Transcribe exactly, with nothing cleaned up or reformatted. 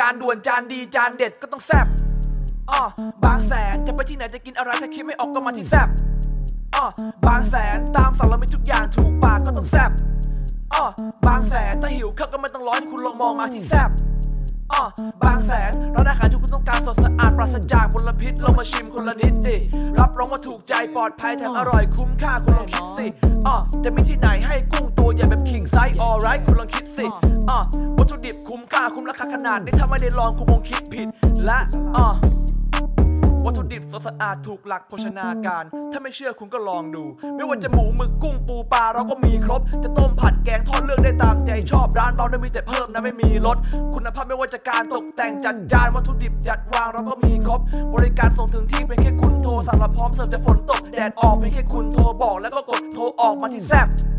านด่วนจานดีจานเด็ดก็ต้องแซ่บอ้อบางแสนจะไปที่ไหนจะกินอะไรถ้าคิดไม่ออกก็มาที่แซ่บอ้อบางแสนตามสั่งเราไม่ทุกอย่างถูกปากก็ต้องแซ่บอ้อบางแสนถ้าหิวข้าวก็ไม่ต้องร้อนคุณลองมองมาที่แซ่บอ้อบางแสนร้านอาหารที่คุณต้องการสดสะอาดปราศจากมลพิษลองมาชิมคนละนิดดิรับรองว่าถูกใจปลอดภัยแถมอร่อยคุ้มค่าคุณลองคิดสิอ้อจะมีที่ไหนให้กุ้งตัวใหญ่แบบคิงไซส์ alright คุณลองคิดสิอ้อวัตถุดิบคุ้มค่าคุ้มราคาขนาดนี้ถ้าไม่ได้ลองคุณคงคิดผิดและอ้อวัตถุดิบสดสะอาดถูกหลักโภชนาการถ้าไม่เชื่อคุณก็ลองดูไม่ว่าจะหมูหมึกกุ้งปูปลาเราก็มีครบจะต้มผัดแกงทอดเลือกได้ตามใจชอบร้านเราไม่มีแต่เพิ่มนะไม่มีลดคุณภาพไม่ว่าจะการตกแต่งจัดจานวัตถุดิบจัดวางเราก็มีครบบริการส่งถึงที่เป็นแค่คุณโทรสั่งเราพร้อมเสิร์ฟแต่ฝนตกแดดออกเป็นแค่คุณโทรบอกแล้วก็กดโทรออกมาที่แซ่บ